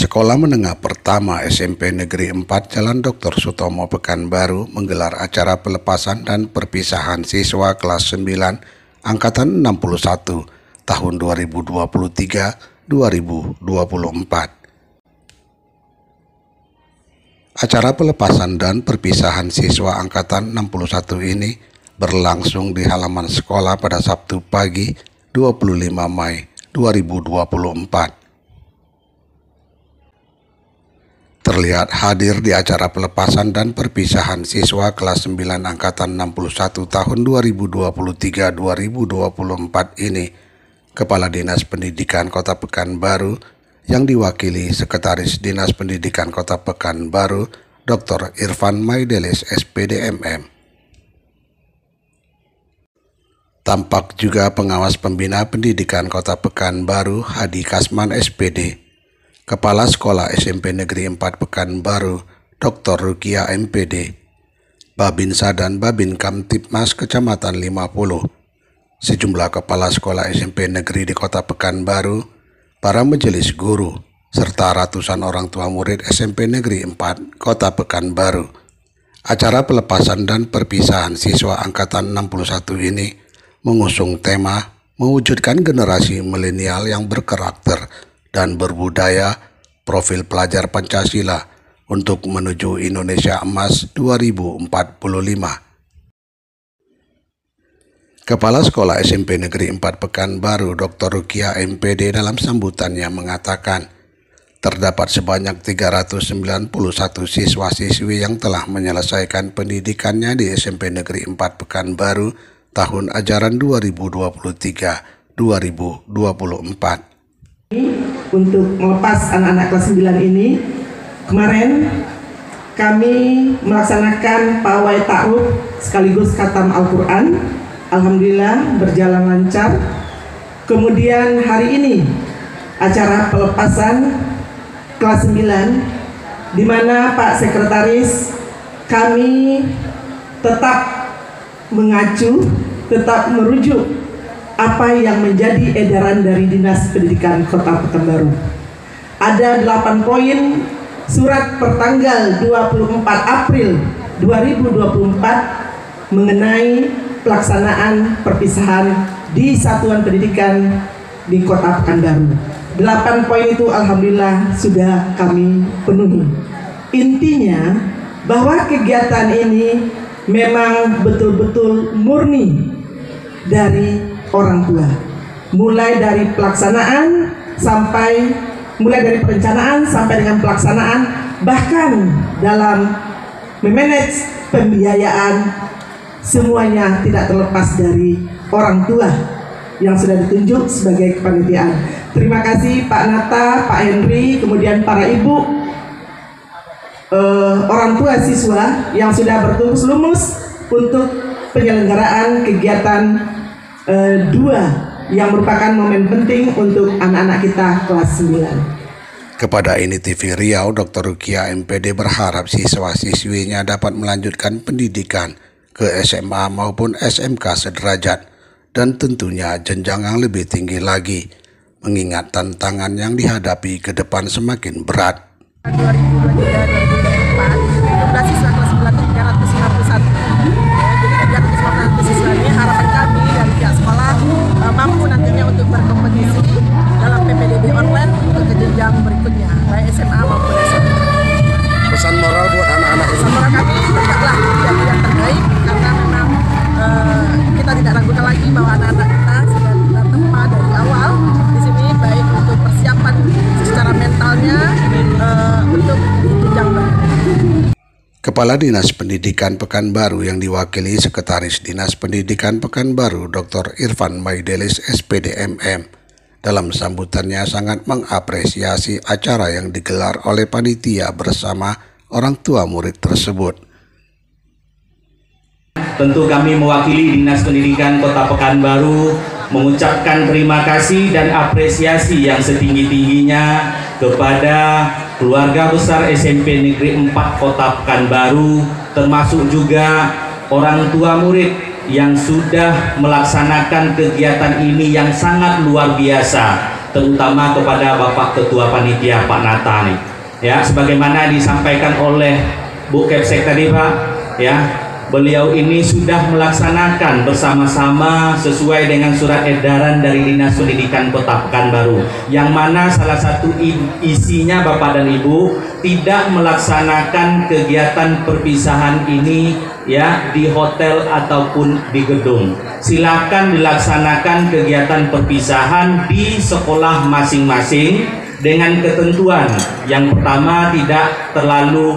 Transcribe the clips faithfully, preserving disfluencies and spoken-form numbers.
Sekolah Menengah Pertama S M P Negeri empat Jalan Doktor Sutomo Pekanbaru menggelar acara pelepasan dan perpisahan siswa kelas sembilan Angkatan enam puluh satu tahun dua ribu dua puluh tiga dua ribu dua puluh empat. Acara pelepasan dan perpisahan siswa Angkatan enam puluh satu ini berlangsung di halaman sekolah pada Sabtu pagi dua puluh lima Mei dua ribu dua puluh empat. Terlihat hadir di acara pelepasan dan perpisahan siswa kelas sembilan Angkatan enam puluh satu tahun dua ribu dua puluh tiga dua ribu dua puluh empat ini, Kepala Dinas Pendidikan Kota Pekanbaru yang diwakili Sekretaris Dinas Pendidikan Kota Pekanbaru, Doktor Irfan Maidelis S P D M M. Tampak juga Pengawas Pembina Pendidikan Kota Pekanbaru Hadi Kasman S P D, Kepala Sekolah S M P Negeri empat Pekanbaru, Doktor Rukia M P D, Babinsa dan Babin Kamtipmas Kecamatan lima puluh, sejumlah kepala sekolah S M P negeri di Kota Pekanbaru, para majelis guru, serta ratusan orang tua murid S M P Negeri empat Kota Pekanbaru. Acara pelepasan dan perpisahan siswa Angkatan enam puluh satu ini mengusung tema mewujudkan generasi milenial yang berkarakter dan berbudaya, profil pelajar Pancasila untuk menuju Indonesia Emas dua ribu empat puluh lima. Kepala Sekolah S M P Negeri empat Pekanbaru, Doktor Rukia M P D dalam sambutannya mengatakan, terdapat sebanyak tiga ratus sembilan puluh satu siswa-siswi yang telah menyelesaikan pendidikannya di S M P Negeri empat Pekanbaru tahun ajaran dua ribu dua puluh tiga dua ribu dua puluh empat. Untuk melepas anak-anak kelas sembilan ini, kemarin kami melaksanakan pawai ta'aruf sekaligus khatam Al-Quran. Alhamdulillah berjalan lancar. Kemudian hari ini acara pelepasan kelas sembilan, di mana Pak Sekretaris kami tetap mengacu, tetap merujuk apa yang menjadi edaran dari Dinas Pendidikan Kota Pekanbaru. Ada delapan poin surat pertanggal dua puluh empat April dua ribu dua puluh empat mengenai pelaksanaan perpisahan di satuan pendidikan di Kota Pekanbaru. Delapan poin itu alhamdulillah sudah kami penuhi. Intinya bahwa kegiatan ini memang betul-betul murni dari orang tua, mulai dari pelaksanaan sampai mulai dari perencanaan sampai dengan pelaksanaan, bahkan dalam memanage pembiayaan, semuanya tidak terlepas dari orang tua yang sudah ditunjuk sebagai kepanitiaan. Terima kasih Pak Nata, Pak Henry, kemudian para ibu, eh, orang tua siswa yang sudah bertugas lumus untuk penyelenggaraan kegiatan Uh, dua yang merupakan momen penting untuk anak-anak kita kelas sembilan. Kepada Ini T V Riau, Doktor Rukia M P D berharap siswa-siswinya dapat melanjutkan pendidikan ke S M A maupun S M K sederajat dan tentunya jenjang yang lebih tinggi lagi, mengingat tantangan yang dihadapi ke depan semakin berat. dua ribu dua puluh tiga dua ribu dua puluh empat, jumlah siswa kelas sembilan itu tiga ratus lima puluh satu. Jadi tiga ratus lima puluh satu siswa ini harapan kami dari pihak sekolah uh, mampu nantinya untuk berkompetisi dalam P P D B online untuk ke jenjang berikutnya, baik S M A maupun S M K. Pesan moral buat anak-anak ini? Pesan moral kami, tegaklah menjadi yang terbaik, karena memang uh, kita tidak ragukan lagi bahwa anak-anak kita sudah kita tempa dari awal di sini, baik untuk persiapan secara mentalnya uh, untuk jenjang berikutnya. Kepala Dinas Pendidikan Pekanbaru yang diwakili Sekretaris Dinas Pendidikan Pekanbaru, Doktor Irfan Maidelis S P D M M, dalam sambutannya sangat mengapresiasi acara yang digelar oleh panitia bersama orang tua murid tersebut. Tentu kami mewakili Dinas Pendidikan Kota Pekanbaru mengucapkan terima kasih dan apresiasi yang setinggi-tingginya kepada keluarga besar S M P Negeri empat Kota Pekanbaru, termasuk juga orang tua murid yang sudah melaksanakan kegiatan ini yang sangat luar biasa. terutama kepada Bapak Ketua Panitia Pak Nata nih. Ya, sebagaimana disampaikan oleh Bu Kepsek tadi Pak, ya, beliau ini sudah melaksanakan bersama-sama sesuai dengan surat edaran dari Dinas Pendidikan Kota Pekanbaru, yang mana salah satu isinya Bapak dan Ibu tidak melaksanakan kegiatan perpisahan ini ya di hotel ataupun di gedung. Silakan dilaksanakan kegiatan perpisahan di sekolah masing-masing dengan ketentuan yang pertama tidak terlalu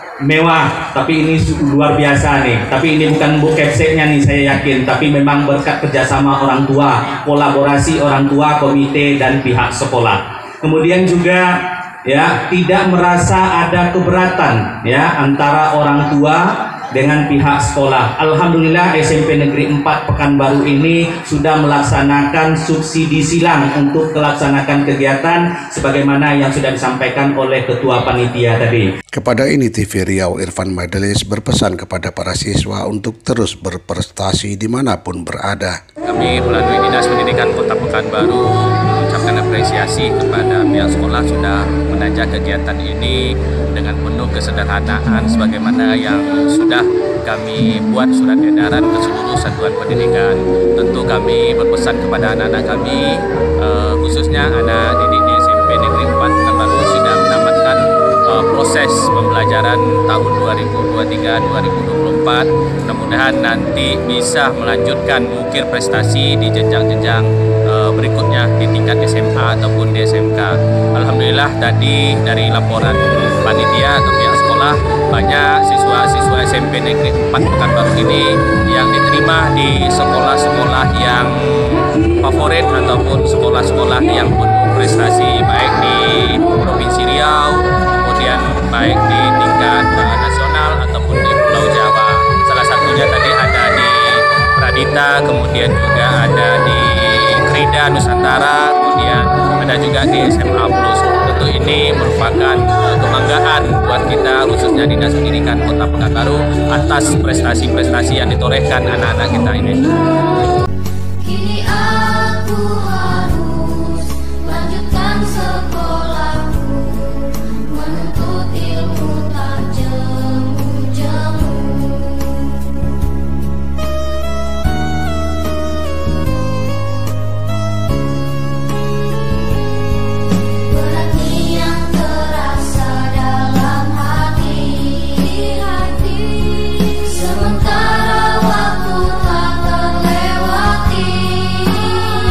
mewah, tapi ini luar biasa nih. Tapi ini bukan Bu Kepseknya nih saya yakin, tapi memang berkat kerjasama orang tua, kolaborasi orang tua, komite dan pihak sekolah. Kemudian juga ya tidak merasa ada keberatan ya antara orang tua dengan pihak sekolah. Alhamdulillah S M P Negeri empat Pekanbaru ini sudah melaksanakan subsidi silang untuk melaksanakan kegiatan sebagaimana yang sudah disampaikan oleh Ketua Panitia tadi. Kepada ini T V Riau Irfan Madelis berpesan kepada para siswa untuk terus berprestasi dimanapun berada. Kami melalui Dinas Pendidikan Kota Pekanbaru mengucapkan apresiasi kepada pihak sekolah sudah menajak kegiatan ini dengan penuh kesederhanaan sebagaimana yang sudah kami buat surat edaran ke seluruh satuan pendidikan. Tentu kami berpesan kepada anak-anak kami, uh, khususnya anak didik di S M P Negeri empat Pekanbaru sudah menamatkan uh, proses pembelajaran tahun dua ribu dua puluh tiga dua ribu dua puluh empat. Mudah-mudahan nanti bisa melanjutkan mengukir prestasi di jenjang-jenjang uh, berikutnya di tingkat S M A ataupun di S M K. Alhamdulillah tadi dari laporan panitia atau pihak sekolah, banyak siswa-siswa S M P Negeri empat Pekanbaru ini yang diterima di sekolah-sekolah yang favorit ataupun sekolah-sekolah yang penuh prestasi, baik di Provinsi Riau, kemudian baik di tingkat uh, nasional ataupun di Pulau Jawa. Salah satunya tadi ada di Pradita, kemudian juga ada di Krida Nusantara, kemudian ada juga di S M A Plus. Tentu ini merupakan uh, kebanggaan buat kita, khususnya Dinas Pendidikan Kota Pekanbaru, atas prestasi-prestasi yang ditorehkan anak-anak kita ini. Kini aku harus lanjutkan sekolahku, menuntut ilmu tak jemu-jemu. Beratnya yang terasa dalam hati, sementara waktu tak terlewati.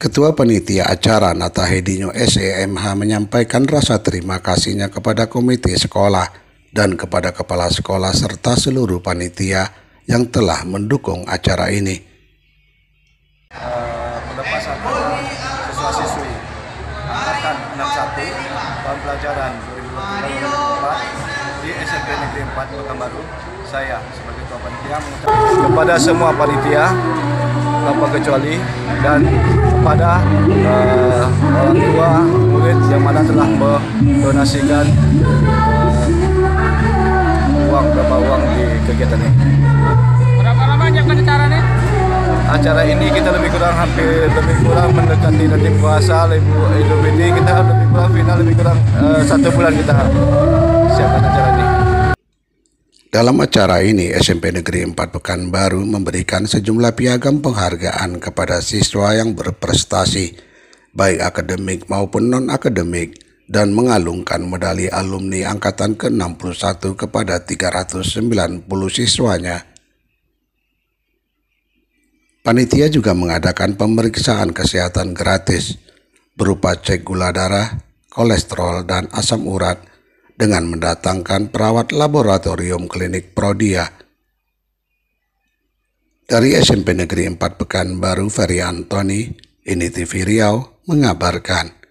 Ketua Panitia Acara Nata Hedinyo S E M H menyampaikan rasa terima kasihnya kepada komite sekolah dan kepada kepala sekolah serta seluruh panitia yang telah mendukung acara ini. Uh, pelepasan siswa-siswi angkatan enam satu tahun pelajaran dua ribu dua puluh tiga dua ribu dua puluh empat di S M P Negeri empat Pekanbaru. Saya sebagai ketua panitia mengucapkan kepada semua panitia tanpa kecuali dan kepada uh, orang tua murid yang mana telah mendonasikan uh, uang berapa uang di kegiatan ini. Berapa lama akan acara ini? Acara ini kita lebih kurang hampir lebih kurang mendekati nanti puasa Idul Fitri, kita lebih kurang final lebih kurang uh, satu bulan kita siapkan acara ini. Dalam acara ini, S M P Negeri empat Pekanbaru memberikan sejumlah piagam penghargaan kepada siswa yang berprestasi, baik akademik maupun non-akademik, dan mengalungkan medali alumni Angkatan ke enam puluh satu kepada tiga ratus sembilan puluh siswanya. Panitia juga mengadakan pemeriksaan kesehatan gratis, berupa cek gula darah, kolesterol, dan asam urat, dengan mendatangkan perawat laboratorium klinik Prodia. Dari S M P Negeri empat Pekanbaru, Ferry Antoni, ini T V Riau mengabarkan.